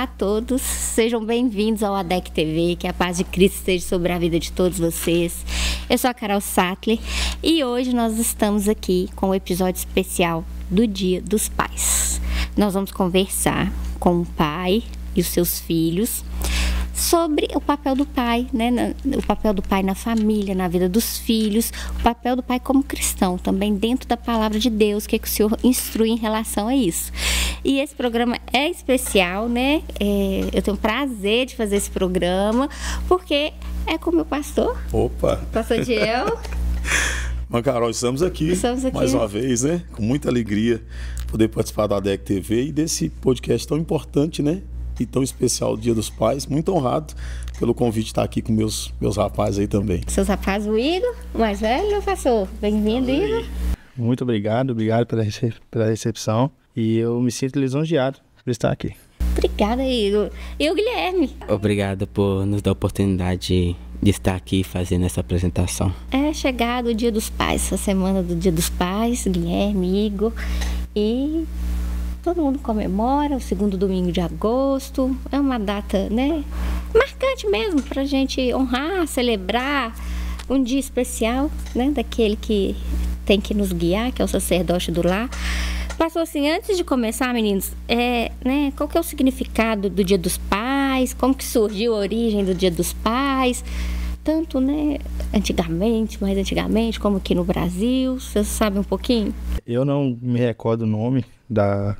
Olá a todos, sejam bem-vindos ao ADEC TV, que a paz de Cristo esteja sobre a vida de todos vocês. Eu sou a Carol Sattler e hoje nós estamos aqui com o episódio especial do Dia dos Pais. Nós vamos conversar com o pai e os seus filhos sobre o papel do pai, né? O papel do pai na família, na vida dos filhos, o papel do pai como cristão, também dentro da palavra de Deus, o que o Senhor instrui em relação a isso. E esse programa é especial, né? Eu tenho prazer de fazer esse programa, porque é com o meu pastor. Opa! Pastor Diel. Mas, Carol, estamos aqui mais uma vez, né? Com muita alegria poder participar da ADEC TV e desse podcast tão importante, né? E tão especial, Dia dos Pais. Muito honrado pelo convite de estar aqui com meus rapazes aí também. Seus rapazes, o Igor, o mais velho, pastor. Bem-vindo, Igor. Muito obrigado pela recepção. E eu me sinto lisonjeado por estar aqui. Obrigada, Igor. E o Guilherme? Obrigado por nos dar a oportunidade de estar aqui fazendo essa apresentação. É chegado o Dia dos Pais, a semana do Dia dos Pais, Guilherme, Igor. E todo mundo comemora o segundo domingo de agosto. É uma data, né, marcante mesmo pra gente honrar, celebrar um dia especial, né, daquele que tem que nos guiar, que é o sacerdote do lar. Pastor, assim, antes de começar, meninos, né, qual que é o significado do Dia dos Pais? Como que surgiu a origem do Dia dos Pais? Tanto, né, mais antigamente, como aqui no Brasil. Vocês sabem um pouquinho? Eu não me recordo o nome da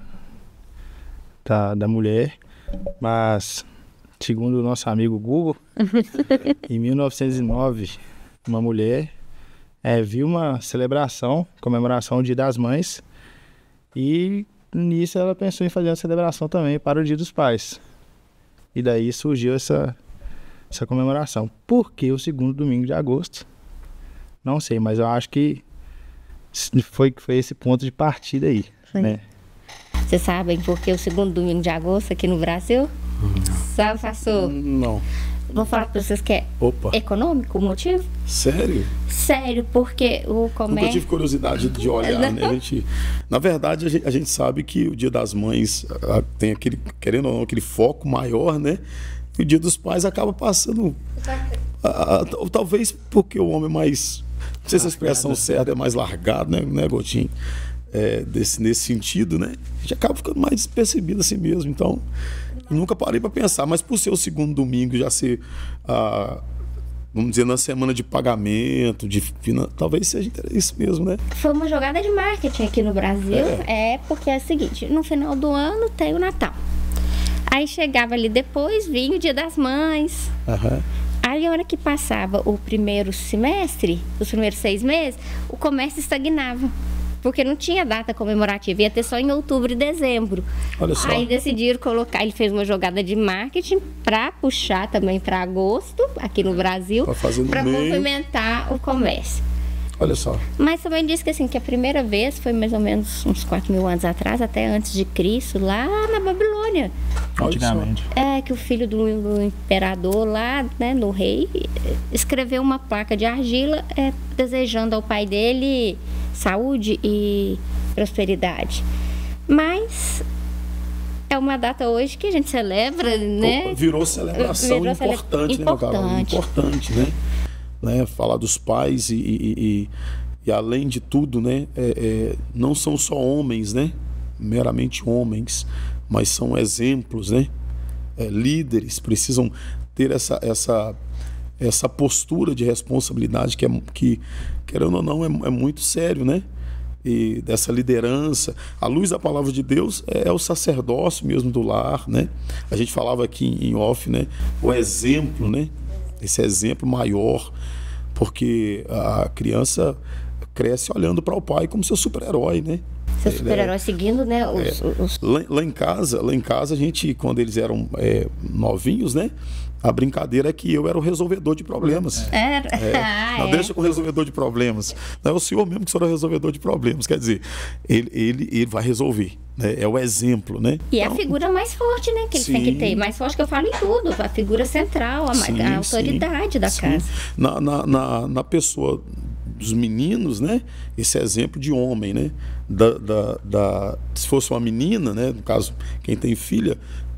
mulher, mas segundo o nosso amigo Google, em 1909, uma mulher viu uma comemoração do Dia das Mães, e nisso ela pensou em fazer uma celebração também para o Dia dos Pais. E daí surgiu essa comemoração. Por que o segundo domingo de agosto? Não sei, mas eu acho que foi esse ponto de partida aí, né? Vocês sabem por que o segundo domingo de agosto aqui no Brasil? Sabe, pastor? Não. Vou falar para vocês que é econômico o motivo? Sério? Sério, porque o comércio... Nunca tive curiosidade de olhar, né? Na verdade, a gente sabe que o Dia das Mães tem aquele, querendo ou não, aquele foco maior, né? E o Dia dos Pais acaba passando... talvez porque o homem é mais... Não sei se a expressão certa é mais largado, né, Gotinho? Nesse sentido, né? A gente acaba ficando mais despercebido assim mesmo. Então, nunca parei para pensar. Mas por ser o segundo domingo, já ser, vamos dizer, na semana de pagamento, talvez seja isso mesmo, né? Foi uma jogada de marketing aqui no Brasil. Porque é o seguinte, no final do ano tem o Natal. Aí chegava ali depois, vinha o Dia das Mães. Aí a hora que passava o primeiro semestre, os primeiros 6 meses, o comércio estagnava. Porque não tinha data comemorativa, ia ter só em outubro e dezembro. Olha só. Aí decidiram colocar, ele fez uma jogada de marketing para puxar também para agosto, aqui no Brasil, para movimentar o comércio. Olha só. Mas também disse que, assim, que a primeira vez foi mais ou menos uns 4.000 anos atrás, até antes de Cristo, lá na Babilônia. Antigamente. Que o filho do imperador lá, né, no rei, escreveu uma placa de argila desejando ao pai dele saúde e prosperidade. Mas é uma data hoje que a gente celebra, né? Virou celebração importante, né, meu cara? Importante, né? Falar dos pais e além de tudo, né? Não são só homens, né? Meramente homens, mas são exemplos, né? Líderes precisam ter essa postura de responsabilidade que querendo ou não, é muito sério, né? E dessa liderança. A luz da palavra de Deus é o sacerdócio mesmo do lar, né? A gente falava aqui em off, né? O exemplo, né? Esse exemplo maior, porque a criança cresce olhando para o pai como seu super-herói, né? Seu super-herói seguindo, né? Lá em casa, a gente, quando eles eram novinhos, né? A brincadeira é que eu era o resolvedor de problemas. Não deixa com o resolvedor de problemas. Não é o senhor mesmo que será o resolvedor de problemas. Quer dizer, ele vai resolver. Né? É o exemplo, né? E então, é a figura mais forte, né? Que eles têm que ter. Mais forte que eu falo em tudo. A figura central, a autoridade da casa. Na pessoa dos meninos, né? Esse exemplo de homem, né? Se fosse uma menina, né? No caso, quem tem filha,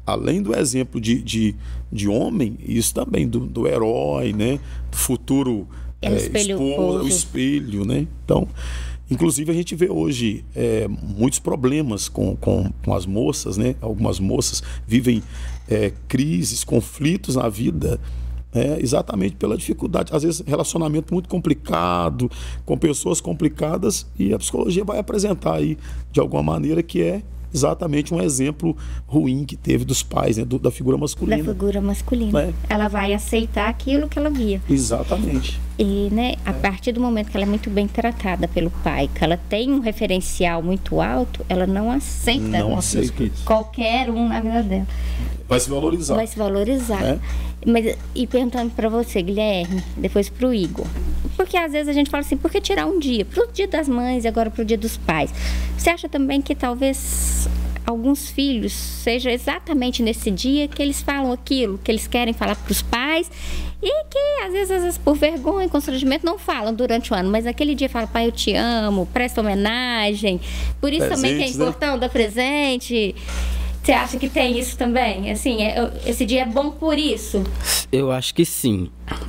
além do exemplo de homem, isso também do herói, né? Do futuro o espelho, né? Então, inclusive a gente vê hoje muitos problemas com as moças, né? Algumas moças vivem crises, conflitos na vida, exatamente pela dificuldade, às vezes relacionamento muito complicado, com pessoas complicadas, e a psicologia vai apresentar aí de alguma maneira que é exatamente um exemplo ruim que teve dos pais, né? Da figura masculina. Da figura masculina. Ela vai aceitar aquilo que ela via. Exatamente. E, né, a partir do momento que ela é muito bem tratada pelo pai, que ela tem um referencial muito alto, ela não aceita qualquer um na vida dela. Vai se valorizar. Vai se valorizar. Mas, e perguntando para você, Guilherme, depois para o Igor, porque às vezes a gente fala assim, por que tirar um dia? Para o dia das mães e agora para o dia dos pais. Você acha também que talvez alguns filhos seja exatamente nesse dia que eles falam aquilo que eles querem falar para os pais e que às vezes por vergonha e constrangimento não falam durante o ano, mas naquele dia fala, pai, eu te amo, presta homenagem, por isso presente, também que é importante dar presente. Você acha que tem isso também? Assim, esse dia é bom por isso? Eu acho que sim.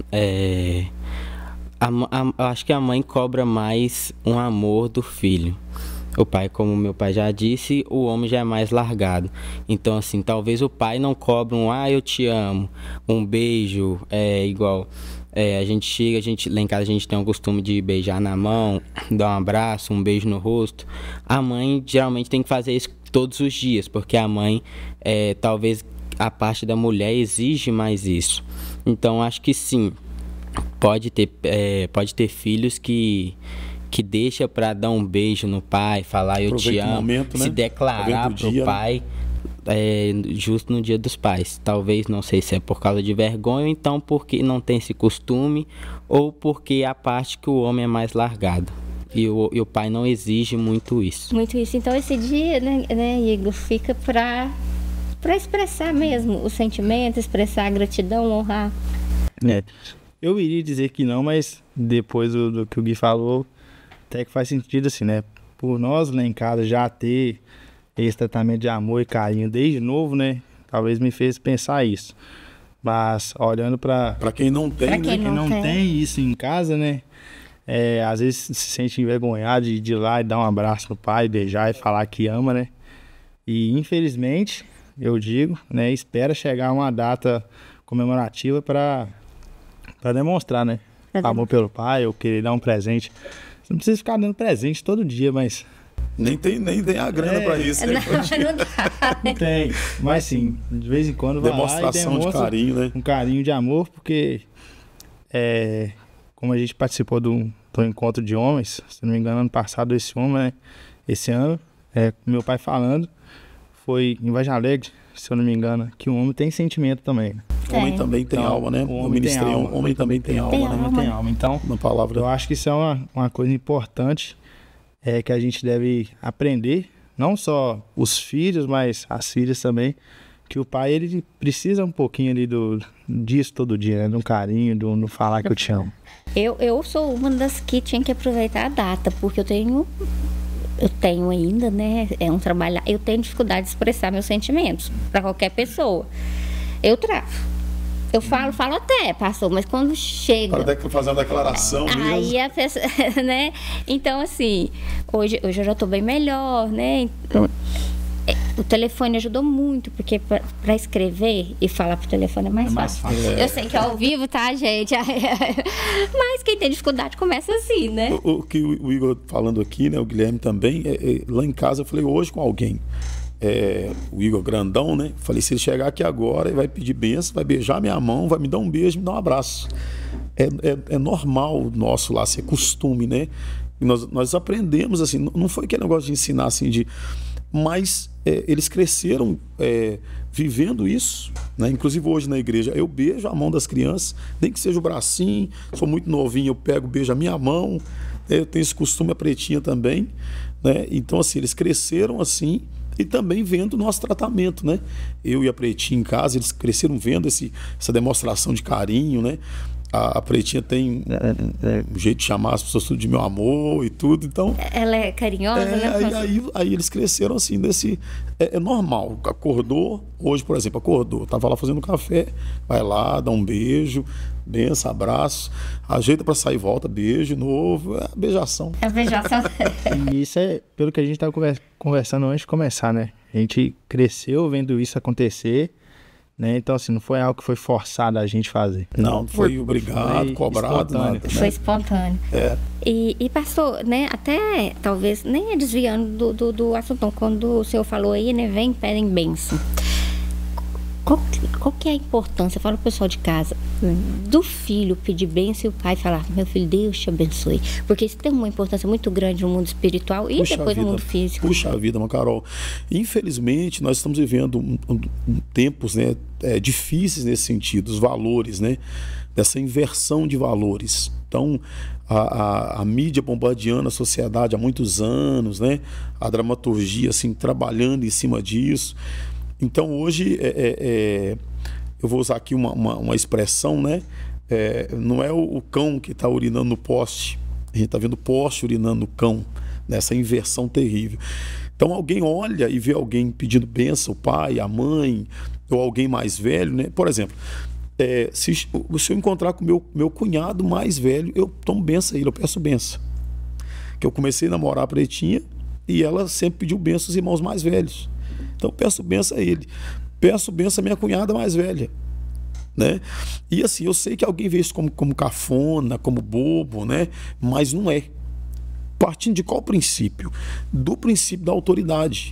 Eu acho que a mãe cobra mais um amor do filho. O pai, como meu pai já disse, o homem já é mais largado. Então, assim, talvez o pai não cobre eu te amo, um beijo, igual... a gente chega, lá em casa a gente tem o costume de beijar na mão, dar um abraço, um beijo no rosto. A mãe geralmente tem que fazer isso todos os dias, porque a mãe, talvez a parte da mulher exige mais isso. Então, acho que sim, pode ter filhos que deixa para dar um beijo no pai, falar eu te amo, momento, se declarar pro pai. Justo no dia dos pais. Talvez, não sei se é por causa de vergonha, ou então porque não tem esse costume, ou porque a parte que o homem é mais largado. E o pai não exige muito isso. Muito isso. Então esse dia, né, Igor, fica para expressar mesmo o sentimento, expressar a gratidão, honrar. Eu iria dizer que não, mas depois do que o Gui falou, até que faz sentido assim, né? Por nós lá em casa já ter esse tratamento de amor e carinho desde novo, né? Talvez me fez pensar isso. Mas olhando para quem não tem, pra quem não tem isso em casa, né? Às vezes se sente envergonhado de ir lá e dar um abraço no pai, beijar e falar que ama, né? E infelizmente, eu digo, né? Espera chegar uma data comemorativa para demonstrar, né? Amor pelo pai, ou querer dar um presente. Você não precisa ficar dando presente todo dia, mas... Nem tem a grana pra isso. Não tem. Mas sim, de vez em quando vai demonstração lá e demonstra de carinho, né? Um carinho de amor, porque como a gente participou do encontro de homens, se não me engano, ano passado, esse ano, meu pai falando, foi em Vargem Alegre, se eu não me engano, que o homem tem sentimento também. O homem também tem alma, né? O homem também tem alma, né? Homem tem alma. Então, eu acho que isso é uma coisa importante. Que a gente deve aprender, não só os filhos, mas as filhas também, que o pai, ele precisa um pouquinho ali disso todo dia, né? Do carinho, do falar que eu te amo. Eu sou uma das que tinha que aproveitar a data, porque eu tenho ainda, né? Eu tenho dificuldade de expressar meus sentimentos para qualquer pessoa. Eu travo. Eu falo até, pastor, mas quando chega... Para fazer uma declaração mesmo. Aí a pessoa, né? Então, assim, hoje eu já estou bem melhor, né? Então, o telefone ajudou muito, porque para escrever e falar pro telefone é mais fácil. Eu sei que é ao vivo, tá, gente? Mas quem tem dificuldade começa assim, né? O que o Igor falando aqui, né? O Guilherme também, lá em casa eu falei hoje com alguém. O Igor grandão, né? Falei, se ele chegar aqui agora, ele vai pedir bênção, vai beijar minha mão, vai me dar um beijo, me dar um abraço. É normal nosso lá, ser costume, né? Nós aprendemos assim, não foi aquele negócio de ensinar assim, mas eles cresceram vivendo isso, né? Inclusive hoje na igreja, eu beijo a mão das crianças, nem que seja o bracinho, sou muito novinho, eu pego, beijo a minha mão, eu tenho esse costume, a pretinha também, né? Então assim, eles cresceram assim, e também vendo o nosso tratamento, né? Eu e a Pretinha em casa, eles cresceram vendo essa demonstração de carinho, né? A Pretinha tem um jeito de chamar as pessoas tudo de meu amor e tudo, então... Ela é carinhosa, né? Aí eles cresceram assim, desse... É normal, acordou, hoje, por exemplo, acordou, tava lá fazendo café, vai lá, dá um beijo, benção, abraço, ajeita pra sair e volta, beijo novo, beijação. É beijação. E isso é pelo que a gente tava conversando antes de começar, né? A gente cresceu vendo isso acontecer, né? Então, assim, não foi algo que foi forçado a gente fazer. Não foi obrigado, cobrado, nada. Né? Foi espontâneo. E pastor, né, até talvez, nem é desviando do assunto, quando o senhor falou aí, né, vem, pedem bênção. Qual que é a importância, fala pro pessoal de casa, do filho pedir bênção e o pai falar, meu filho, Deus te abençoe? Porque isso tem uma importância muito grande no mundo espiritual e depois no mundo físico. Puxa vida, Carol. Infelizmente, nós estamos vivendo tempos, né, difíceis nesse sentido, os valores, né, dessa inversão de valores. Então, a mídia bombardeando a sociedade há muitos anos, né, a dramaturgia assim, trabalhando em cima disso. Então hoje eu vou usar aqui uma expressão, né? Não é o cão que está urinando no poste, a gente está vendo o poste urinando no cão, nessa inversão terrível. Então alguém olha e vê alguém pedindo bênção, o pai, a mãe, ou alguém mais velho, né? Por exemplo, se eu encontrar com meu cunhado mais velho, eu tomo bênção a ele, eu peço bênção. Que eu comecei a namorar a Pretinha e ela sempre pediu bênção aos irmãos mais velhos. Então peço bênção a ele, peço bênção à minha cunhada mais velha, né? E assim, eu sei que alguém vê isso como cafona, como bobo, né? Mas não é. Partindo de qual princípio? Do princípio da autoridade.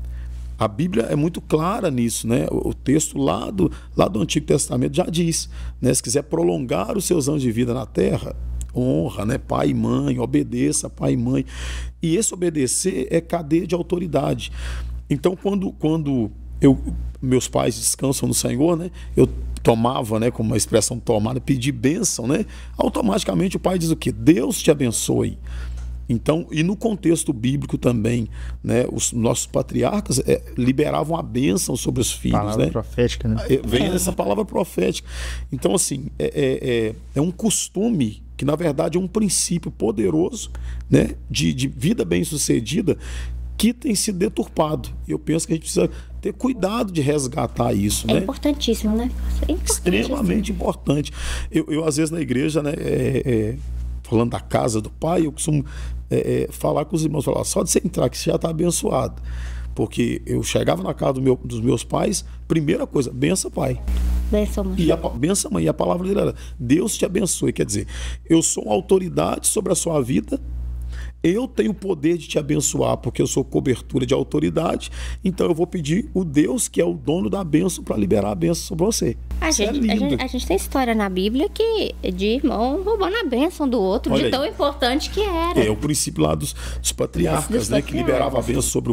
A Bíblia é muito clara nisso, né? O texto lá do Antigo Testamento já diz, né? Se quiser prolongar os seus anos de vida na terra, honra, né? Pai e mãe, obedeça pai e mãe. E esse obedecer é cadeia de autoridade. Então, quando meus pais descansam no Senhor, né, eu tomava, né, como uma expressão tomada, pedir bênção, né, automaticamente o pai diz o quê? Deus te abençoe. Então, e no contexto bíblico também, né, os nossos patriarcas liberavam a bênção sobre os filhos. Palavra, né? Profética, né? Vem essa palavra profética. Então, assim, é um costume que, na verdade, é um princípio poderoso, né, de vida bem-sucedida, que tem sido deturpado. Eu penso que a gente precisa ter cuidado de resgatar isso. É, né? Importantíssimo, né? Extremamente importante. Eu, às vezes, na igreja, né, falando da casa do pai, eu costumo falar com os irmãos, falar, só de você entrar que você já está abençoado. Porque eu chegava na casa dos meus pais, primeira coisa, benção pai. Benção mãe. Benção mãe. E a palavra dele era, Deus te abençoe. Quer dizer, eu sou uma autoridade sobre a sua vida, eu tenho o poder de te abençoar porque eu sou cobertura de autoridade, então eu vou pedir o Deus que é o dono da bênção para liberar a bênção sobre você. A gente tem história na Bíblia de irmão roubando a bênção do outro. Olha de tão importante que era. É o princípio lá dos patriarcas, né, que liberava a bênção sobre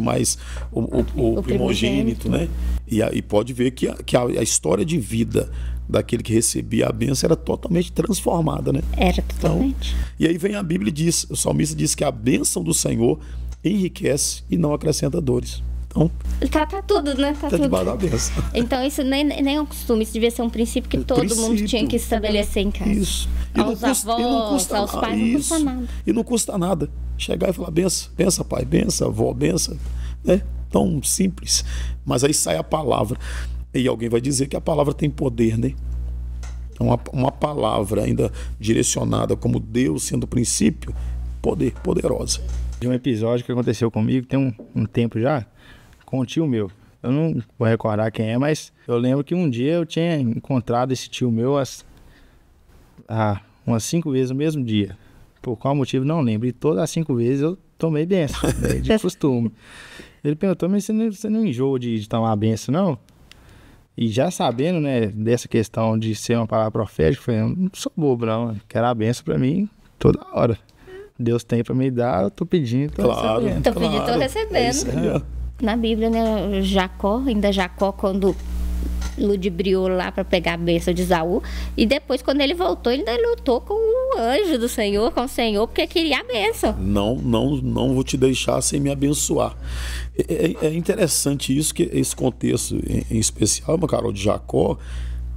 o primogênito, né? E aí pode ver que a história de vida daquele que recebia a bênção era totalmente transformada, né? Era totalmente. Então, e aí vem a Bíblia e diz, o salmista diz que a bênção do Senhor enriquece e não acrescenta dores. Então, tá tudo, né? Tá tudo debaixo da bênção. Então isso nem é um costume, isso devia ser um princípio que todo mundo tinha que estabelecer em casa. Isso. Aos avós, aos pais, não custa nada. E não custa nada. Chegar e falar, benção pai, benção avó, benção, né? Tão simples. Mas aí sai a palavra. E alguém vai dizer que a palavra tem poder, né? Uma palavra ainda direcionada como Deus sendo o princípio, poderosa. De um episódio que aconteceu comigo, tem um tempo já, com um tio meu. Eu não vou recordar quem é, mas eu lembro que um dia eu tinha encontrado esse tio meu umas 5 vezes no mesmo dia. Por qual motivo, não lembro. E todas as 5 vezes eu tomei benção, né, de costume. Ele perguntou, mas você não enjoa de tomar a benção, não? E já sabendo, né, dessa questão de ser uma palavra profética, eu falei, eu não sou bobo, não. Eu quero a benção pra mim toda hora. Deus tem pra me dar, eu tô pedindo, tô recebendo. Tô pedindo, tô recebendo. Na Bíblia, né, Jacó, quando ludibriou lá para pegar a bênção de Esaú, e depois quando ele voltou, ele ainda lutou com o anjo do Senhor, com o Senhor, porque queria a bênção. Não vou te deixar sem me abençoar. É interessante isso, que esse contexto em especial, Carol, de Jacó,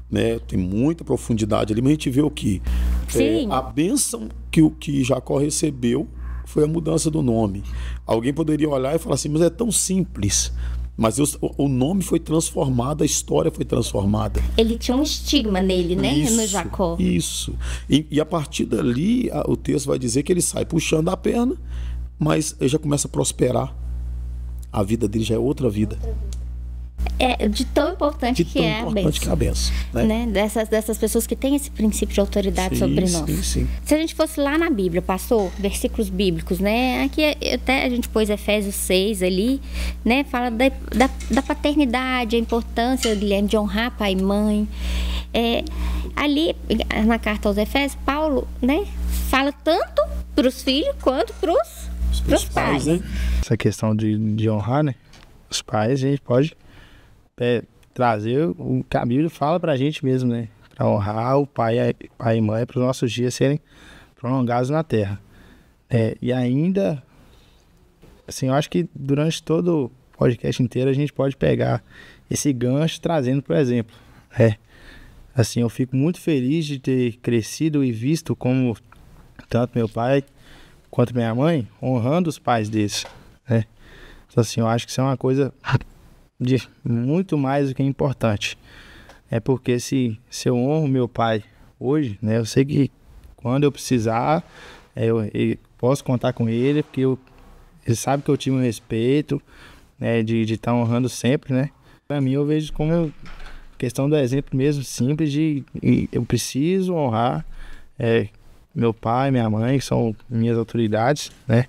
né? Tem muita profundidade ali, mas a gente vê o que? A bênção que Jacó recebeu foi a mudança do nome. Alguém poderia olhar e falar assim, mas é tão simples. Mas o nome foi transformado, a história foi transformada. Ele tinha um estigma nele, né? No Jacó. Isso. E a partir dali, o texto vai dizer que ele sai puxando a perna, mas ele já começa a prosperar. A vida dele já é outra vida. É de tão importante que é a bênção. Né? Dessas pessoas que têm esse princípio de autoridade sobre nós. Sim. Se a gente fosse lá na Bíblia, passou versículos bíblicos, né? Aqui até a gente pôs Efésios 6 ali, né? Fala da paternidade, a importância, Guilherme, de honrar pai e mãe. Ali, na carta aos Efésios, Paulo, né? Fala tanto para os filhos quanto para os pais. Né? Essa questão de honrar, né? Os pais, a gente pode trazer o que a Bíblia fala pra gente mesmo, né? Pra honrar o pai e mãe, para os nossos dias serem prolongados na terra. E ainda, assim, eu acho que durante todo o podcast inteiro a gente pode pegar esse gancho trazendo, por exemplo. Assim, eu fico muito feliz de ter crescido e visto como tanto meu pai quanto minha mãe honrando os pais deles, né? Então, assim, eu acho que isso é uma coisa de muito mais do que importante. Porque se eu honro meu pai hoje, né, eu sei que quando eu precisar, eu posso contar com ele, porque ele sabe que eu tive um respeito, né, de estar honrando sempre, né. Para mim, eu vejo como questão do exemplo mesmo, simples, eu preciso honrar meu pai, minha mãe, que são minhas autoridades, né.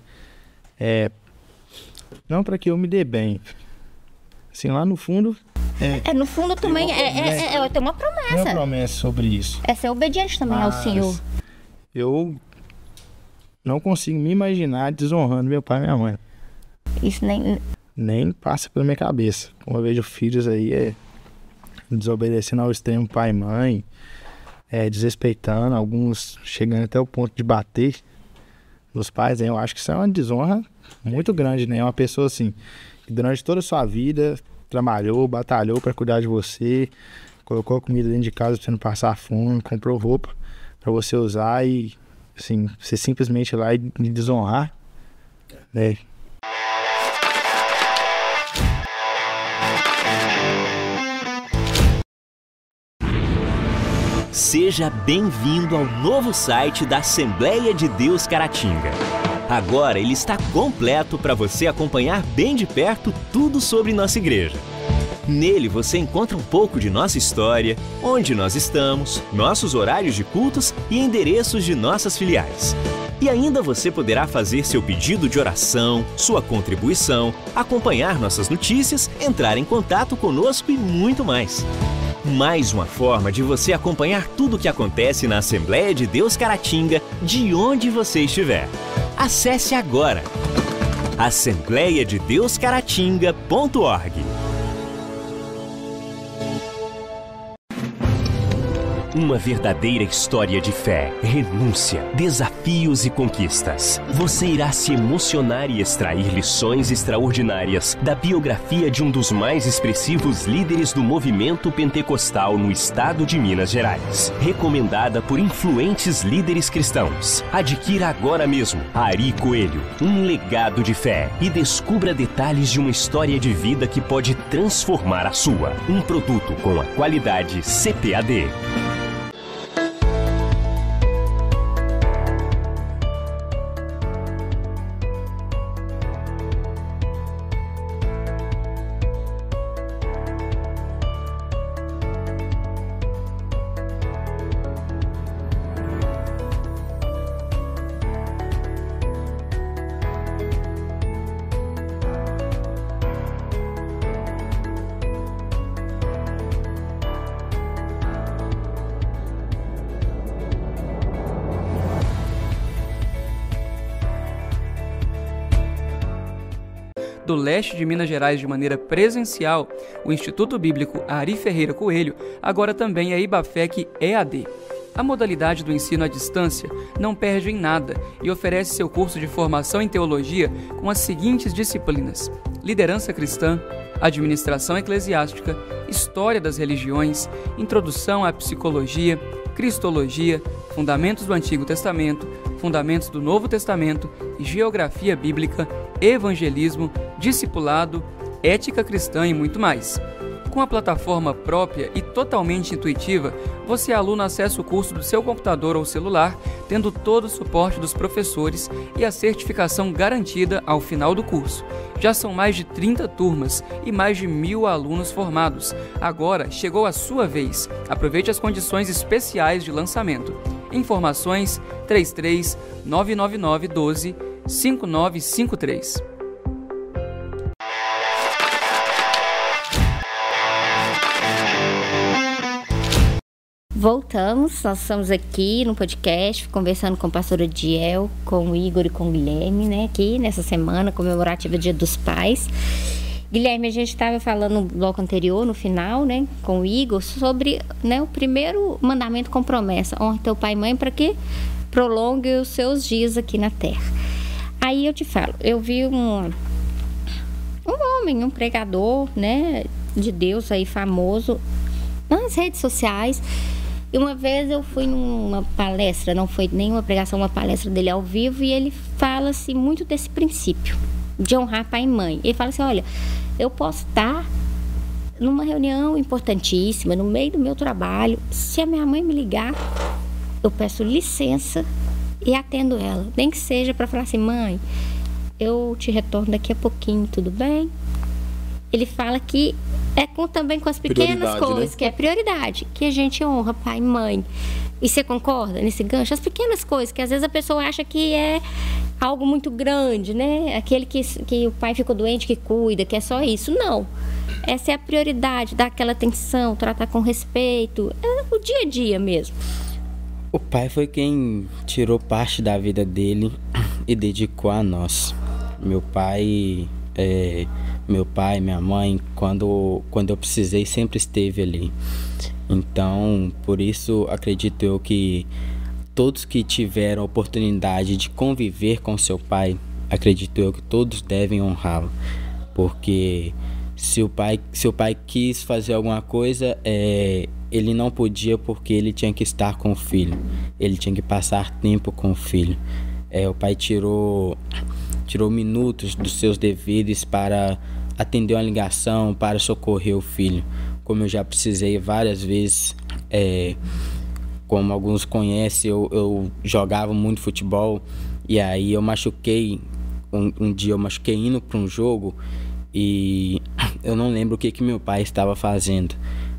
Não para que eu me dê bem. Assim, lá no fundo... no fundo também tem uma promessa. Tem uma promessa sobre isso. É ser obediente também ao Senhor. Eu não consigo me imaginar desonrando meu pai e minha mãe. Isso nem passa pela minha cabeça. Como eu vejo filhos aí desobedecendo ao extremo pai e mãe, desrespeitando, alguns chegando até o ponto de bater nos pais. Eu acho que isso é uma desonra muito grande, né? É uma pessoa assim... durante toda a sua vida, trabalhou, batalhou para cuidar de você, colocou comida dentro de casa para você não passar fome, comprou roupa para você usar e, assim, você simplesmente ir lá e desonrar, né? Seja bem-vindo ao novo site da Assembleia de Deus Caratinga. Agora ele está completo para você acompanhar bem de perto tudo sobre nossa igreja. Nele você encontra um pouco de nossa história, onde nós estamos, nossos horários de cultos e endereços de nossas filiais. E ainda você poderá fazer seu pedido de oração, sua contribuição, acompanhar nossas notícias, entrar em contato conosco e muito mais. Mais uma forma de você acompanhar tudo o que acontece na Assembleia de Deus Caratinga, de onde você estiver. Acesse agora assembleiadedeuscaratinga.org. Uma verdadeira história de fé, renúncia, desafios e conquistas. Você irá se emocionar e extrair lições extraordinárias da biografia de um dos mais expressivos líderes do movimento pentecostal no estado de Minas Gerais. Recomendada por influentes líderes cristãos. Adquira agora mesmo Ari Coelho, um legado de fé, e descubra detalhes de uma história de vida que pode transformar a sua. Um produto com a qualidade CPAD. Do leste de Minas Gerais de maneira presencial, o Instituto Bíblico Ari Ferreira Coelho agora também é IBAFEC EAD. A modalidade do ensino à distância não perde em nada e oferece seu curso de formação em teologia com as seguintes disciplinas: liderança cristã, administração eclesiástica, história das religiões, introdução à psicologia, cristologia, fundamentos do Antigo Testamento, fundamentos do Novo Testamento, geografia bíblica, evangelismo, discipulado, ética cristã e muito mais. Com a plataforma própria e totalmente intuitiva, você, aluno, acessa o curso do seu computador ou celular, tendo todo o suporte dos professores e a certificação garantida ao final do curso. Já são mais de 30 turmas e mais de 1.000 alunos formados. Agora chegou a sua vez. Aproveite as condições especiais de lançamento. Informações 33 999 12 5953. Voltamos, nós estamos aqui no podcast conversando com a pastora Diel, com o Igor e com o Guilherme, né, aqui nessa semana comemorativa Dia dos Pais. Guilherme, a gente estava falando no bloco anterior, no final, né, com o Igor, sobre, né, o primeiro mandamento com promessa: honra teu pai e mãe para que prolongue os seus dias aqui na terra. Aí eu te falo, eu vi um homem, um pregador, né, de Deus aí famoso nas redes sociais. E uma vez eu fui numa palestra, não foi nenhuma pregação, uma palestra dele ao vivo, e ele fala-se muito desse princípio de honrar pai e mãe. Ele fala assim: olha, eu posso estar numa reunião importantíssima, no meio do meu trabalho, se a minha mãe me ligar, eu peço licença e atendo ela. Nem que seja para falar assim: mãe, eu te retorno daqui a pouquinho, tudo bem? Ele fala que também com as pequenas coisas, né? Que é prioridade, que a gente honra pai e mãe. E você concorda nesse gancho? As pequenas coisas, que às vezes a pessoa acha que é algo muito grande, né? Aquele que o pai ficou doente, que cuida, que é só isso. Não. Essa é a prioridade, dar aquela atenção, tratar com respeito. É o dia a dia mesmo. O pai foi quem tirou parte da vida dele e dedicou a nós. Meu pai, minha mãe, quando eu precisei, sempre esteve ali. Então, por isso, acredito eu que todos que tiveram a oportunidade de conviver com seu pai, acredito eu que todos devem honrá-lo. Porque se o pai quis fazer alguma coisa, ele não podia, porque ele tinha que estar com o filho. Ele tinha que passar tempo com o filho. O pai tirou minutos dos seus deveres para atender uma ligação, para socorrer o filho. Como eu já precisei várias vezes, como alguns conhecem, eu jogava muito futebol, e aí eu machuquei, um dia eu machuquei indo para um jogo, e eu não lembro o que meu pai estava fazendo,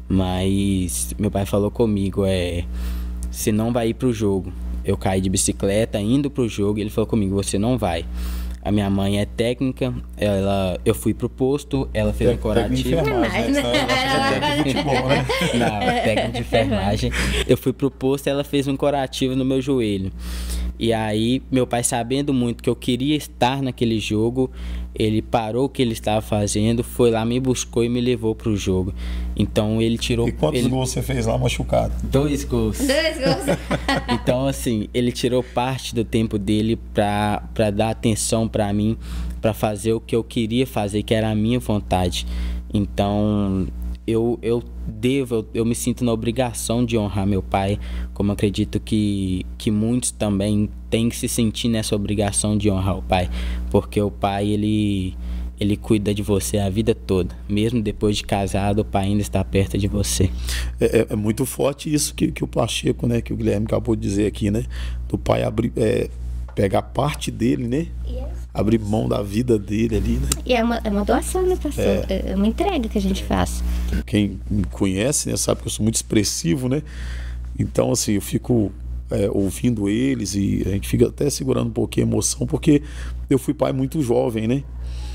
mas meu pai falou comigo, você não vai ir para o jogo. Eu caí de bicicleta indo para o jogo, e ele falou comigo: você não vai. A minha mãe é técnica, eu fui pro posto, ela fez um curativo. Técnica de enfermagem. Eu fui pro posto, ela fez um curativo no meu joelho. E aí, meu pai, sabendo muito que eu queria estar naquele jogo, ele parou o que ele estava fazendo, foi lá, me buscou e me levou pro jogo. Então ele tirou... E quantos gols você fez lá machucado? 2 gols. 2 gols. Então, assim, ele tirou parte do tempo dele pra dar atenção pra mim, pra fazer o que eu queria fazer, que era a minha vontade. Então, eu me sinto na obrigação de honrar meu pai, como acredito que muitos também têm que se sentir nessa obrigação de honrar o pai, porque o pai, ele cuida de você a vida toda, mesmo depois de casado, o pai ainda está perto de você. É muito forte isso que o Pacheco, né, que o Guilherme acabou de dizer aqui, né, do pai pegar parte dele, né, abrir mão da vida dele ali, né. E é uma doação, né, pastor? É uma entrega que a gente faz. Quem me conhece, né, sabe que eu sou muito expressivo, né, então assim, eu fico ouvindo eles e a gente fica até segurando um pouquinho a emoção, porque eu fui pai muito jovem, né.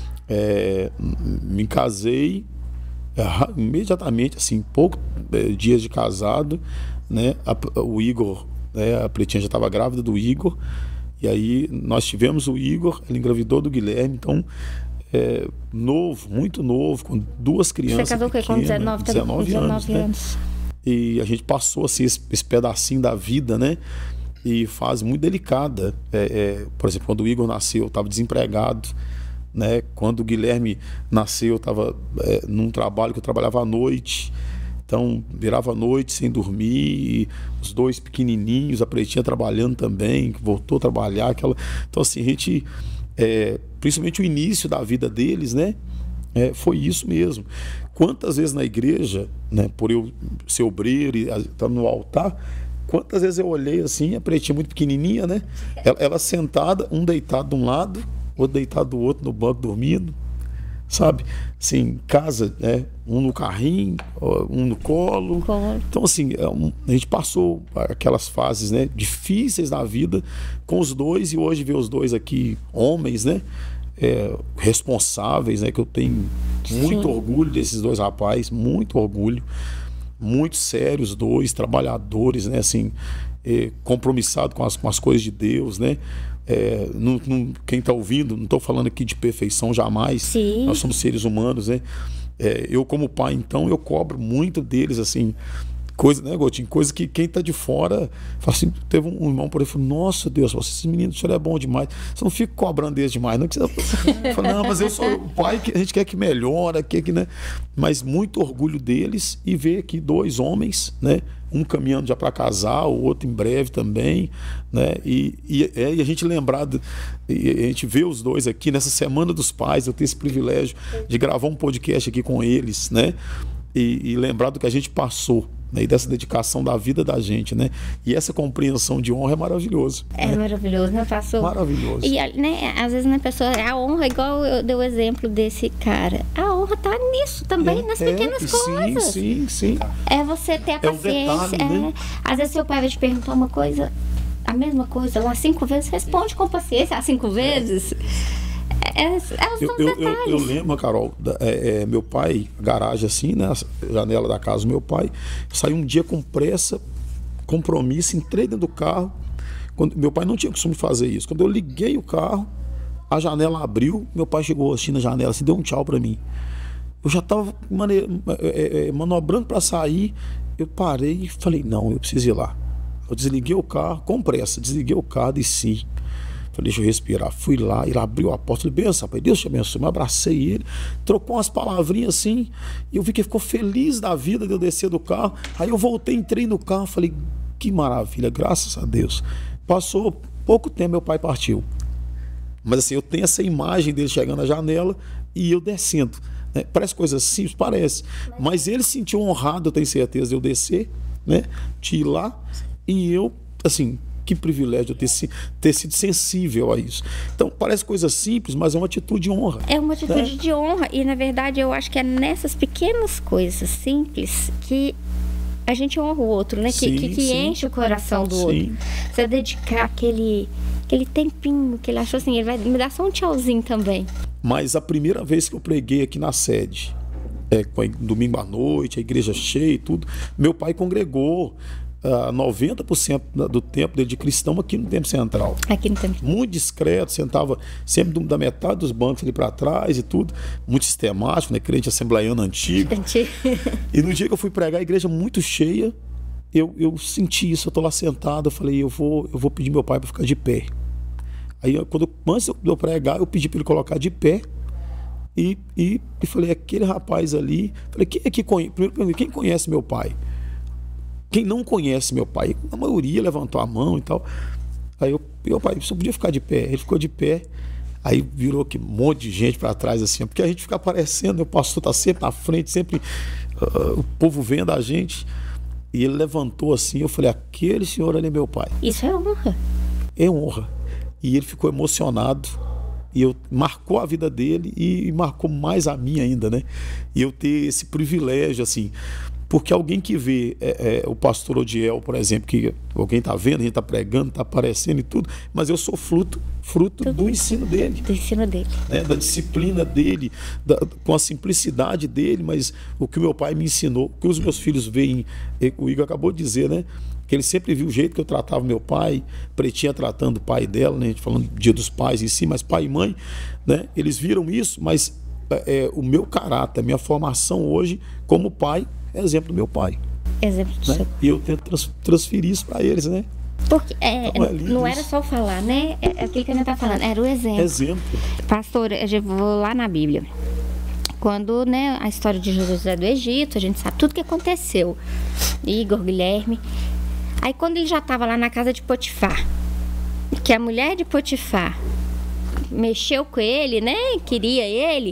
Me casei imediatamente, assim, dias de casado, né? O Igor, né? A Pretinha já estava grávida do Igor, e aí nós tivemos o Igor, ela engravidou do Guilherme, então novo, muito novo, com 2 crianças. Você casou com 19 anos. Né? E a gente passou assim, esse pedacinho da vida, né? E fase muito delicada. Por exemplo, quando o Igor nasceu, eu estava desempregado, né? Quando o Guilherme nasceu, eu estava num trabalho que eu trabalhava à noite. Então, virava a noite sem dormir, os dois pequenininhos, a Pretinha trabalhando também, voltou a trabalhar. Então, assim, a gente, principalmente o início da vida deles, né? Foi isso mesmo. Quantas vezes na igreja, né, por eu ser obreiro e estar no altar, quantas vezes eu olhei assim, a Pretinha muito pequenininha, né? Ela sentada, um deitado de um lado, outro deitado do outro no banco dormindo. Sabe, assim, casa, né? Um no carrinho, um no colo. Então, assim, a gente passou aquelas fases, né, difíceis da vida com os dois, e hoje ver os dois aqui, homens, né, responsáveis, né, que eu tenho muito orgulho desses dois rapazes, muito orgulho, muito sérios, dois trabalhadores, né, assim, compromissados com as coisas de Deus, né. Quem está ouvindo, não estou falando aqui de perfeição jamais. Sim. Nós somos seres humanos, né? Eu como pai, então, eu cobro muito deles, assim, coisa, né, Gotinho? Coisa que quem está de fora fala assim. Teve um irmão por aí que falou: nossa Deus, esses meninos, o senhor é bom demais, você não fica cobrando deles demais, não. Eu falo, não, mas eu sou o pai que a gente quer que melhore, né? Mas muito orgulho deles, e ver aqui dois homens, né? Um caminhando já para casar, o outro em breve também, né? E a gente e a gente vê os dois aqui nessa Semana dos Pais. Eu tenho esse privilégio de gravar um podcast aqui com eles, né? E lembrar do que a gente passou, né? E dessa dedicação da vida da gente, né? E essa compreensão de honra é maravilhoso. Né? Maravilhoso, né, pastor? Maravilhoso. E, né, às vezes, né, pessoa, a honra, igual eu dei o exemplo desse cara, a honra tá nisso também, nas pequenas coisas. Sim. É você ter a paciência. Detalhe, né? Às vezes seu pai vai te perguntar uma coisa, a mesma coisa, lá 5 vezes, responde com paciência, as 5 vezes. Eu lembro, Carol, meu pai, garagem assim, né, janela da casa do meu pai, saí um dia com pressa, compromisso, entrei dentro do carro. Meu pai não tinha costume de fazer isso. Quando eu liguei o carro, a janela abriu, meu pai chegou assim na janela, assim, deu um tchau pra mim. Eu já estava manobrando para sair, eu parei e falei, não, eu preciso ir lá. Eu desliguei o carro, com pressa, desliguei o carro, desci. Falei, deixa eu respirar. Fui lá, ele abriu a porta, falei, benção, rapaz, Deus te abençoe. Eu abracei ele, trocou umas palavrinhas assim, e eu vi que ele ficou feliz da vida de eu descer do carro. Aí eu voltei, entrei no carro, falei, que maravilha, graças a Deus. Passou pouco tempo, meu pai partiu. Mas assim, eu tenho essa imagem dele chegando na janela e eu descendo. Né? Parece coisa simples, parece. Mas ele se sentiu honrado, eu tenho certeza, de eu descer, né? De ir lá, e eu, assim, que privilégio eu ter sido sensível a isso. Então, parece coisa simples, mas é uma atitude de honra. É uma atitude de honra. E, na verdade, eu acho que é nessas pequenas coisas simples que a gente honra o outro, né? Que enche o coração do outro. Você dedicar aquele tempinho que ele achou assim, ele vai me dar só um tchauzinho também. Mas a primeira vez que eu preguei aqui na sede, domingo à noite, a igreja cheia e tudo, meu pai congregou 90% do tempo dele de cristão aqui no Templo Central. Aqui no Templo. Muito discreto, sentava sempre da metade dos bancos ali para trás e tudo. Muito sistemático, né? Crente assembleiano antigo. E no dia que eu fui pregar, a igreja muito cheia, eu senti isso. Eu tô lá sentado, eu falei, eu vou pedir meu pai para ficar de pé. Aí, antes de eu pregar, eu pedi para ele colocar de pé. E falei, aquele rapaz ali. Falei, quem conhece meu pai? Quem não conhece meu pai? A maioria levantou a mão e tal. Aí meu pai só podia ficar de pé. Ele ficou de pé. Aí virou um monte de gente para trás, assim. Porque a gente fica aparecendo, o pastor está sempre na frente, sempre o povo vendo a gente. E ele levantou assim. Eu falei, aquele senhor ali é meu pai. Isso é honra. É honra. E ele ficou emocionado. E marcou a vida dele e marcou mais a minha ainda, né? E eu ter esse privilégio, assim. Porque alguém que vê o pastor Odiel, por exemplo, que alguém está vendo, a gente está pregando, está aparecendo e tudo, mas eu sou fruto do ensino dele. Do ensino dele. Né? Da disciplina dele, com a simplicidade dele, mas o que o meu pai me ensinou, o que os meus filhos veem, o Igor acabou de dizer, né? Que ele sempre viu o jeito que eu tratava meu pai, Pretinha tratando o pai dela, né? A gente falando do Dia dos Pais em si, mas pai e mãe, né? Eles viram isso, mas o meu caráter, a minha formação hoje como pai, é exemplo do meu pai. Exemplo do seu. E eu tento transferir isso para eles, né? Porque não era só falar, né? É aquilo que a gente tá falando, era o exemplo. Pastor, eu vou lá na Bíblia. Quando, né, a história de José do Egito, a gente sabe tudo que aconteceu. Igor, Guilherme. Aí quando ele já estava lá na casa de Potifar, que a mulher de Potifar mexeu com ele, né? Queria ele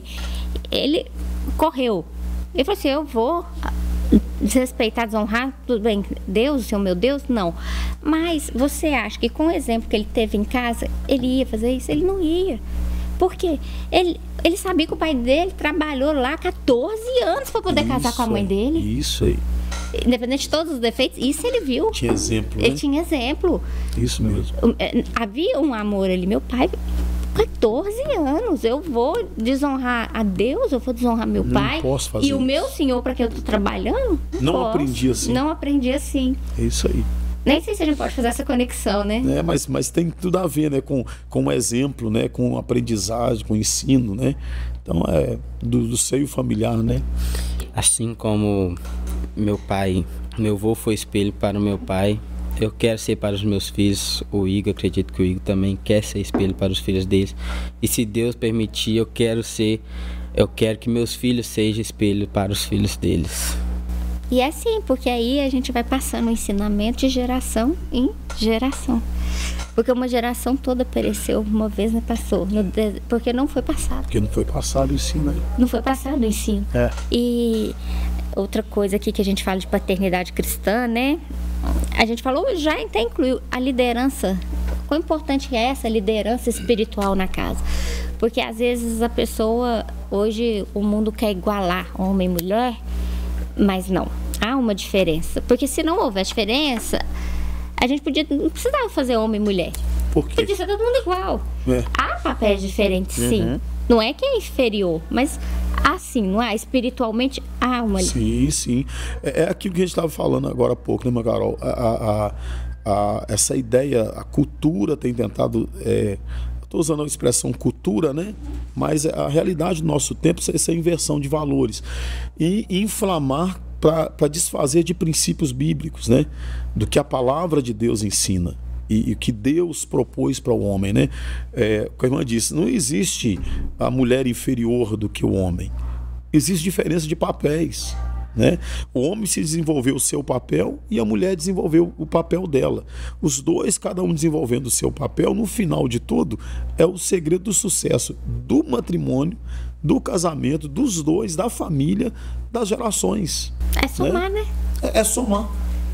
correu. Ele falou assim, eu vou desrespeitar, desonrar, tudo bem, Deus, o Senhor meu Deus, não. Mas você acha que com o exemplo que ele teve em casa, ele ia fazer isso? Ele não ia. Por quê? Ele sabia que o pai dele trabalhou lá 14 anos para poder casar com a mãe dele. Isso aí. Independente de todos os defeitos, isso ele viu. Tinha exemplo, Ele tinha exemplo. Isso mesmo. Havia um amor ali. Meu pai, 14 anos, eu vou desonrar a Deus, eu vou desonrar meu pai. Não posso fazer e o meu senhor para que eu estou trabalhando? Não aprendi assim. Não aprendi assim. É isso aí. Nem sei se a gente pode fazer essa conexão, né? Mas tem tudo a ver, né? Com o exemplo, né? Com aprendizagem, com o ensino, né? Então, do seio familiar, né? Assim como meu avô foi espelho para o meu pai, eu quero ser para os meus filhos. O Igor, acredito que o Igor também quer ser espelho para os filhos deles. E se Deus permitir, eu quero que meus filhos sejam espelho para os filhos deles. E é assim, porque aí a gente vai passando o ensinamento de geração em geração. Porque uma geração toda pereceu uma vez, né, passou. Porque não foi passado. Porque não foi passado o ensino, né? Não foi passado o ensino. E outra coisa aqui que a gente fala de paternidade cristã, né? A gente falou, já até incluiu a liderança. Quão importante é essa liderança espiritual na casa? Porque às vezes a pessoa, hoje o mundo quer igualar homem e mulher, mas não, há uma diferença. Porque se não houver diferença, a gente não precisava fazer homem e mulher. Por quê? Podia ser todo mundo igual. Há papéis diferentes, sim. Não é que é inferior, mas assim, não é? Espiritualmente há uma... Sim. É aquilo que a gente estava falando agora há pouco, né, Carol? Essa ideia, a cultura tem tentado... Estou usando a expressão cultura, né? Mas a realidade do nosso tempo é essa inversão de valores. E inflamar para desfazer de princípios bíblicos, né? Do que a palavra de Deus ensina. E o que Deus propôs para o homem, né? Como a irmã disse, não existe a mulher inferior do que o homem. Existe diferença de papéis, né? O homem se desenvolveu o seu papel e a mulher desenvolveu o papel dela. Os dois, cada um desenvolvendo o seu papel, no final de tudo, é o segredo do sucesso do matrimônio, do casamento, dos dois, da família, das gerações. É somar, né? É somar.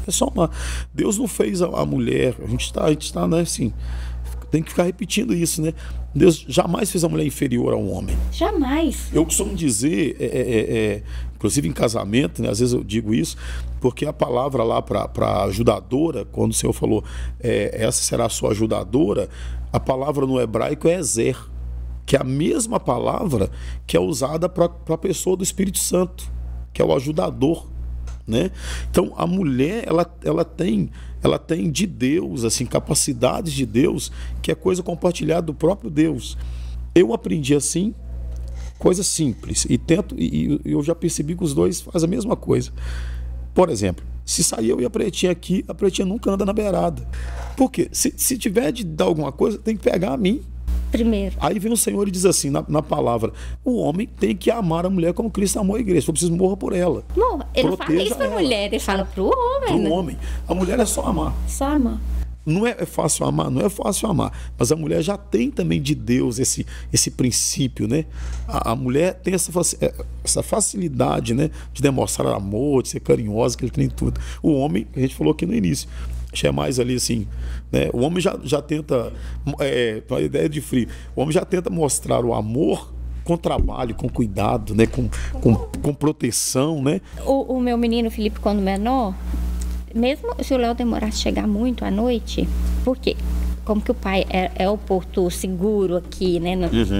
Deus não fez a mulher, a gente está, né, assim, tem que ficar repetindo isso, né? Deus jamais fez a mulher inferior ao homem. Jamais. Eu costumo dizer, inclusive em casamento, né, às vezes eu digo isso, porque a palavra lá para ajudadora, quando o Senhor falou, essa será a sua ajudadora, a palavra no hebraico é ezer, que é a mesma palavra que é usada para a pessoa do Espírito Santo, que é o ajudador. Né? Então a mulher ela tem de Deus, assim, capacidades de Deus, que é coisa compartilhada do próprio Deus. Eu aprendi assim, coisa simples, e eu já percebi que os dois fazem a mesma coisa. Por exemplo, se sair eu e a Pretinha aqui, a Pretinha nunca anda na beirada. Por quê? Se tiver de dar alguma coisa, tem que pegar a mim primeiro. Aí vem o Senhor e diz assim, na palavra, o homem tem que amar a mulher como Cristo amou a igreja, for preciso morra por ela. Morra. Ele não fala isso pra mulher, ele fala pro homem. Pro homem. A mulher é só amar. Só amar. Não é fácil amar, não é fácil amar, mas a mulher já tem também de Deus esse princípio, né? A mulher tem essa facilidade, né, de demonstrar amor, de ser carinhosa, que ele tem tudo. O homem, a gente falou aqui no início, é mais ali assim, né? O homem já tenta, com a ideia de frio, o homem já tenta mostrar o amor com trabalho, com cuidado, né? Com proteção, né? O meu menino Felipe, quando menor, mesmo se o Léo demorasse a chegar muito à noite, por quê? Como que o pai é o porto seguro aqui, né?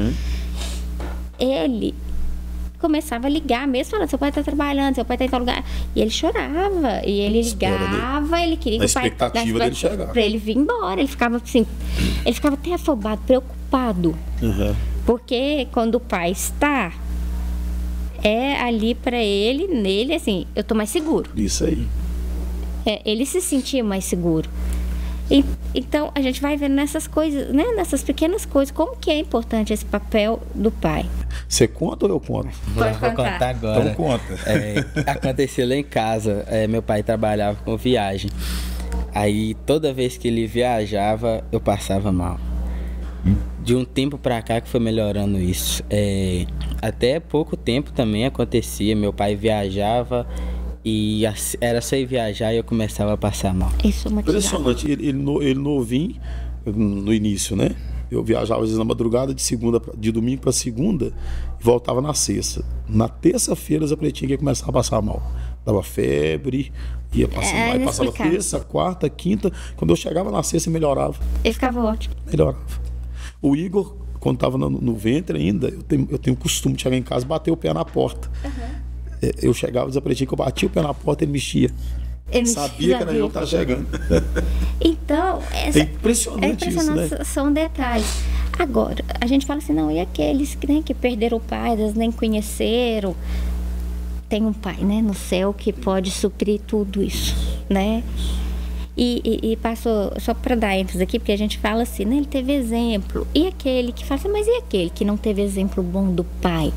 Ele começava a ligar mesmo, falando, seu pai está trabalhando, seu pai está em tal lugar. E ele chorava, e ele ligava, ele queria que o pai... expectativa dele chegar. Para ele vir embora, ele ficava assim, ele ficava até afobado, preocupado. Porque quando o pai está, é ali para ele, nele, assim, eu tô mais seguro. Isso aí. Ele se sentia mais seguro. Então, a gente vai vendo nessas coisas, né? Nessas pequenas coisas, como que é importante esse papel do pai. Você conta ou eu conto? Vou contar agora. Então conta. Aconteceu lá em casa, meu pai trabalhava com viagem. Aí toda vez que ele viajava, eu passava mal. De um tempo pra cá que foi melhorando isso. Até pouco tempo também acontecia, meu pai viajava e era só ir viajar e eu começava a passar mal. Isso é impressionante. Ele novinho, no início, né? Eu viajava às vezes na madrugada de domingo para segunda e voltava na sexta. Na terça-feira eu pretinha que ia começar a passar mal. Dava febre, ia passando mal. Aí passava terça, quarta, quinta. Quando eu chegava na sexta melhorava. Ele ficava ótimo. Melhorava. O Igor, quando estava no ventre ainda, eu tenho o costume de chegar em casa e bater o pé na porta. Eu chegava e desapretinha que eu batia o pé na porta e ele mexia. Sabia que era eu que estava chegando. Então, é impressionante isso, né? São detalhes. Agora, a gente fala assim, não, e aqueles que perderam o pai, eles nem conheceram. Tem um pai, né, no céu que pode suprir tudo isso, né? E passou, só para dar ênfase aqui, porque a gente fala assim, né, ele teve exemplo. E aquele que fala assim, mas e aquele que não teve exemplo bom do pai?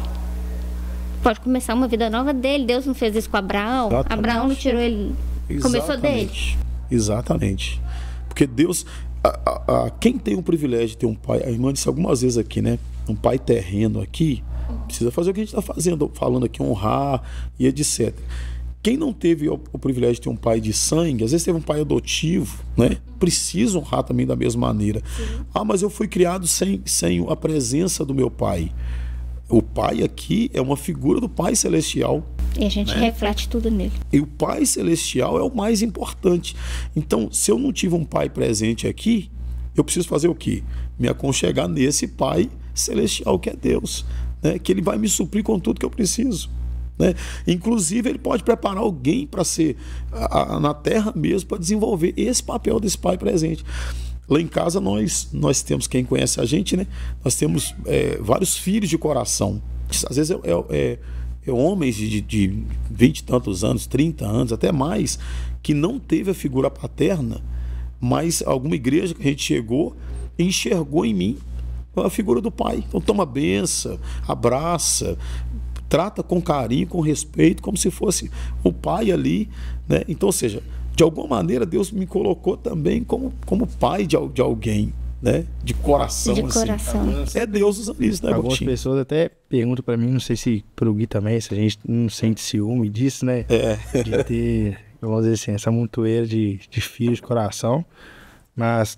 Pode começar uma vida nova dele. Deus não fez isso com Abraão. Exatamente. Abraão não tirou ele. Começou dele. Exatamente. Porque Deus... quem tem o privilégio de ter um pai... A irmã disse algumas vezes aqui, né? Um pai terreno aqui, precisa fazer o que a gente está falando aqui, honrar e etc. Quem não teve o privilégio de ter um pai de sangue, às vezes teve um pai adotivo, né? Precisa honrar também da mesma maneira. Sim. Mas eu fui criado sem a presença do meu pai. O pai aqui é uma figura do Pai Celestial. E a gente reflete tudo nele. E o Pai Celestial é o mais importante. Então, se eu não tive um pai presente aqui, eu preciso fazer o quê? Me aconchegar nesse Pai Celestial que é Deus, né? Que Ele vai me suprir com tudo que eu preciso, né? Inclusive, Ele pode preparar alguém para ser na terra mesmo, para desenvolver esse papel desse Pai presente. Lá em casa nós temos, quem conhece a gente, né? Nós temos vários filhos de coração. Às vezes homens de 20 e tantos anos, 30 anos, até mais, que não teve a figura paterna, mas alguma igreja que a gente chegou enxergou em mim a figura do pai. Então toma benção, abraça, trata com carinho, com respeito, como se fosse o pai ali, né? Então, ou seja, de alguma maneira Deus me colocou também como pai de alguém, né? De coração. De coração. É Deus usando isso, né? Algumas pessoas até perguntam pra mim, não sei se pro Gui também, se a gente não sente ciúme disso, né? De ter, vamos dizer assim, essa montoeira de filhos de coração. Mas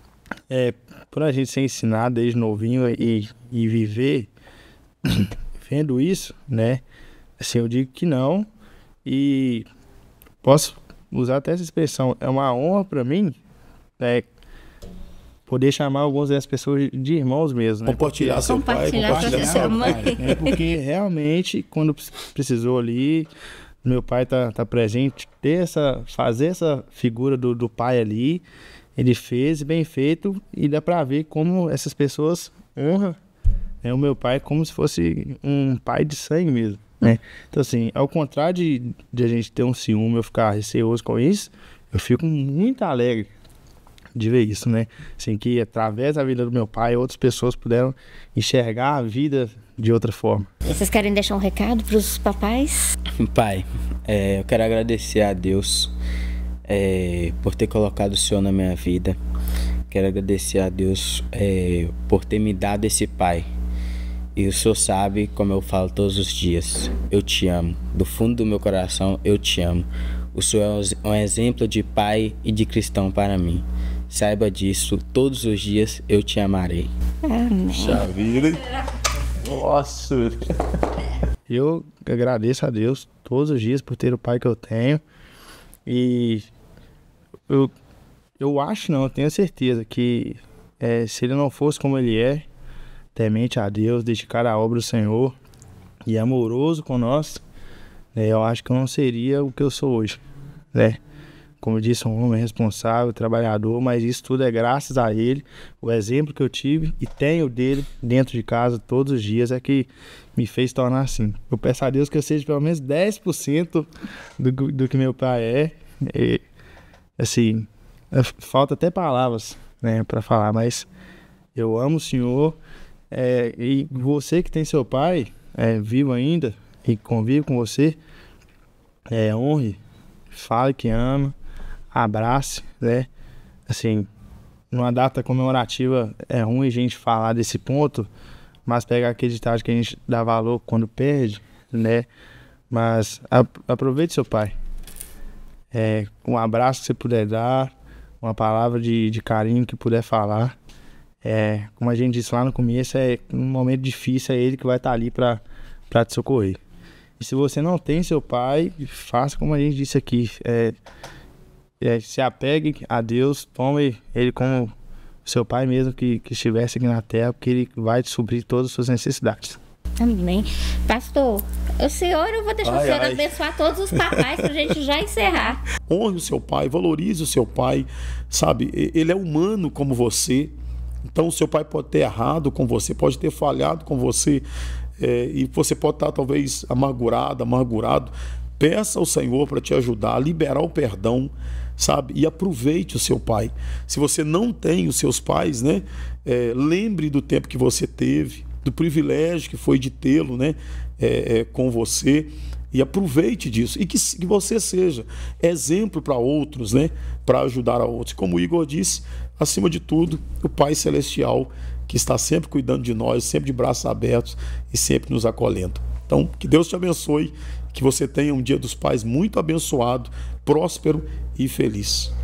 por a gente ser ensinado desde novinho e viver vendo isso, né? Assim, eu digo que não. E posso usar até essa expressão. É uma honra pra mim poder chamar algumas dessas pessoas de irmãos mesmo, né? Compartilhar seu pai, compartilhar sua mãe. Porque realmente, quando precisou ali, meu pai tá presente, fazer essa figura do pai ali, ele fez bem feito, e dá pra ver como essas pessoas honram o meu pai como se fosse um pai de sangue mesmo, né? Então assim, ao contrário de a gente ter um ciúme, eu ficar receoso com isso, eu fico muito alegre de ver isso, né? Assim, que através da vida do meu pai, outras pessoas puderam enxergar a vida de outra forma. Vocês querem deixar um recado para os papais? Pai, eu quero agradecer a Deus por ter colocado o Senhor na minha vida. Quero agradecer a Deus por ter me dado esse pai. E o Senhor sabe, como eu falo todos os dias, eu te amo. Do fundo do meu coração, eu te amo. O Senhor é um exemplo de pai e de cristão para mim. Saiba disso, todos os dias eu te amarei. Amém. Chavira. Nossa. Eu agradeço a Deus todos os dias por ter o pai que eu tenho. E eu acho, não, eu tenho certeza que se ele não fosse como ele é, temente a Deus, dedicado à obra do Senhor e amoroso com nós, né, eu acho que eu não seria o que eu sou hoje, né? Como eu disse, um homem responsável, trabalhador, mas isso tudo é graças a ele. O exemplo que eu tive e tenho dele dentro de casa todos os dias é que me fez tornar assim. Eu peço a Deus que eu seja pelo menos 10% do que meu pai é. Assim, falta até palavras, né, para falar, mas eu amo o senhor, e você que tem seu pai vivo ainda e convive com você, honre, fale que ama, abrace, né? Assim, numa data comemorativa é ruim a gente falar desse ponto, mas pegar aquele ditado que a gente dá valor quando perde, né? Mas aproveite seu pai. Um abraço que você puder dar, uma palavra de carinho que puder falar. Como a gente disse lá no começo, num momento difícil é ele que vai estar ali para te socorrer. E se você não tem seu pai, faça como a gente disse aqui. Se apegue a Deus, tome ele como seu pai mesmo que estivesse aqui na terra, porque ele vai te suprir todas as suas necessidades. Amém. Pastor, eu vou deixar o senhor abençoar todos os papais pra gente já encerrar. Honre o seu pai, valorize o seu pai, sabe? Ele é humano como você, então o seu pai pode ter errado com você, pode ter falhado com você, e você pode estar talvez amargurado. Peça ao Senhor para te ajudar a liberar o perdão, sabe? E aproveite o seu pai. Se você não tem os seus pais, né? Lembre do tempo que você teve, do privilégio que foi de tê-lo, né? Com você, e aproveite disso. E que você seja exemplo para outros, né? Para ajudar a outros. Como o Igor disse, acima de tudo, o Pai Celestial, que está sempre cuidando de nós, sempre de braços abertos e sempre nos acolhendo. Então, que Deus te abençoe, que você tenha um Dia dos Pais muito abençoado, próspero e feliz.